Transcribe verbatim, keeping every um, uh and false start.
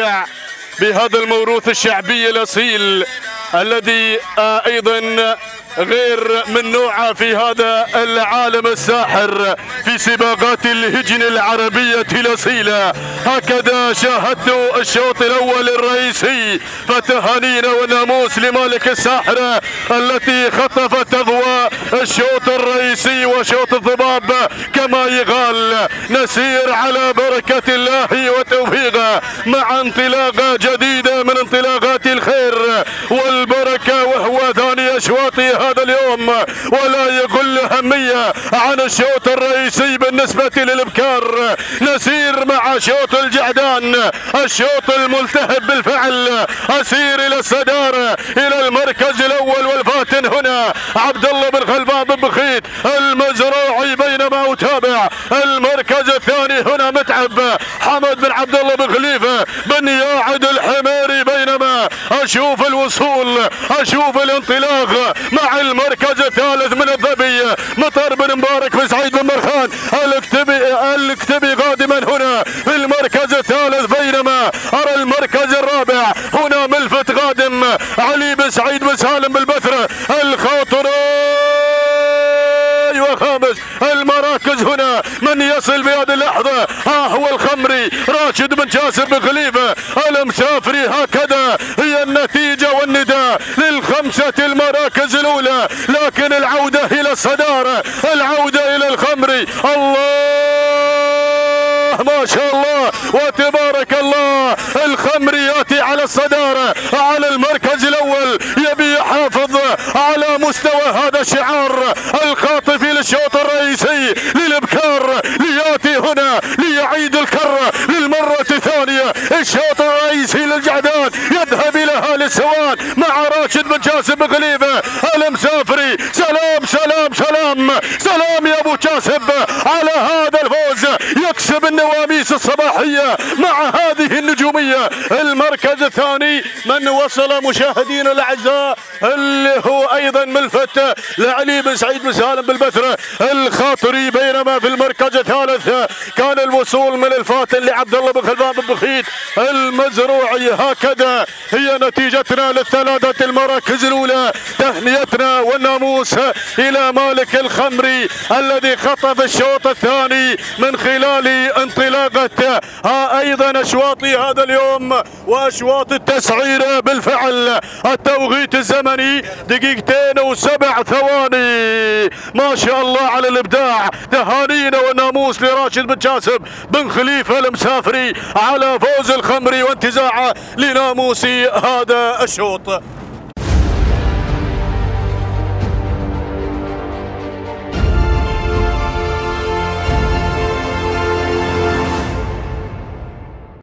بهذا الموروث الشعبي الأصيل الذي أيضا غير من نوعه في هذا العالم الساحر في سباقات الهجن العربية الأصيلة. هكذا شاهدت الشوط الأول الرئيسي، فتهانينا والناموس لمالك الساحرة التي خطفت أضواء الشوط الرئيسي وشوط الضباب كما يقال. نسير على بركة الله وتوفيقه مع انطلاقة جديدة من انطلاقات الخير والبركة، وهو ثاني أشواط هذا اليوم، ولا يقل أهمية عن الشوط الرئيسي بالنسبة للإبكار. نسير مع شوط الجعدان، الشوط الملتهب بالفعل، أسير إلى الصدارة إلى المركز الأول، والفاتن هنا عبد الله بن خلفان بن بخيت المزروعي، بينما أتابع المركز الثاني هنا متعب حمد بن عبد الله بن خليفة بن ياعد الحميري، بينما أشوف الوصول أشوف الانطلاق مع المركز الثالث من الظبي مطر بن مبارك بن سعيد بن مرخان الكتبي الكتبي قادما هنا في المركز الثالث، بينما أرى المركز الرابع هنا ملفت قادم علي بن سعيد بن سالم بالبثرة الخاطري، وخامس المراكز هنا من يصل بهذه اللحظة ها هو الخمري راشد بن جاسر بن خليفة المسافري. هكذا هي النتيجة والنداء للخمسة المراكز الأولى، لكن العودة إلى الصدارة، العودة إلى الخمري. الله ما شاء الله وتبارك الله، الخمري يأتي على الصدارة على المركز الأول، يبي يحافظ على مستوى هذا الشعار الخاطف للشوط الرئيسي للإبكار، ليأتي هنا ليعيد الكرة للمرة الثانية. الشوط الرئيسي للجعدان يذهب إلى أهل السوان مع راشد بن جاسم بن خليفة المسافري. سلام سلام سلام سلام يا أبو جاسم على هذا الفوز، يكسب النواميس الصباحية مع هذه النجومية. المركز الثاني من وصل مشاهدينا الأعزاء اللي هو أيضا ملفت لعلي بن سعيد بن سالم بالبثرة الخاطري، بينما في المركز الثالث كان الوصول من الفاتن لعبد الله بن خلفان بن بخيت المزروعي. هكذا هي نتيجتنا للثلاثة المراكز الأولى. تهنئتنا والناموس إلى مالك الخمري الذي خطف الشوط الثاني من خلال انطلاقة أيضا أشواط هذا اليوم وأشواط التسعير. بالفعل التوقيت الزمني دقيقتين وسبع ثواني، ما شاء الله على الإبداع. تهانينا والناموس لراشد بن جاسم بن خليفة المسافري على فوز الخمري وانتزاعه لناموس هذا الشوط.